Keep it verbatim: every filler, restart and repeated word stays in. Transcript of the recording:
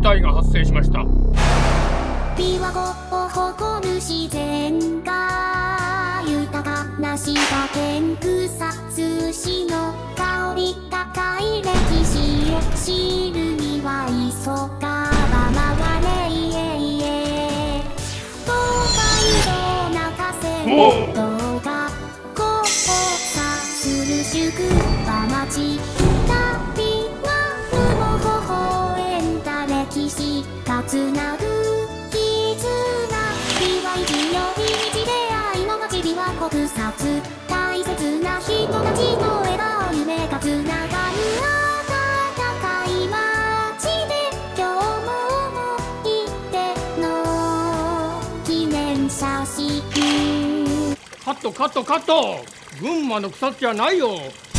態が発生しました。 琵琶湖を誇る自然が豊かな滋賀県草津市の香り高い歴史を知るには急がば回れ東海道中線道が交差する宿場町旅は無も微笑んだ歴史がつなぐ草津大切な人たちの笑顔夢がつながる温かい街で今日も思い出の記念写真。 カットカットカット、群馬の草津じゃないよ。